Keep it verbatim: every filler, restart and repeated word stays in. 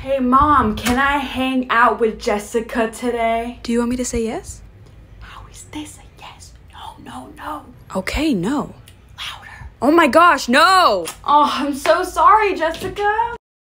Hey mom, can I hang out with Jessica today? Do you want me to say yes? How is this a yes? No, no, no. Okay, no. Louder. Oh my gosh, no! Oh, I'm so sorry, Jessica.